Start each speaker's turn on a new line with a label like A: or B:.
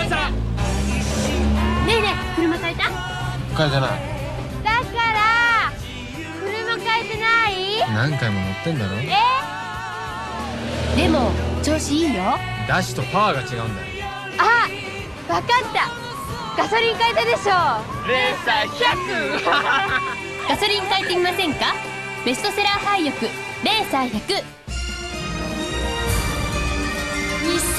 A: さら。ね
B: えねえ、車変えた？
A: 変えてない。
B: だから車変えてない？
A: 何回も乗ってんだろ。
B: でも調子いいよ。
A: ダッシュとパワーが違うんだよ。
B: あ、わかった。ガソリン変えたでしょ。
A: レーサー100。
B: ガソリン変えてみませんか？ベストセラー廃浴レーサー100。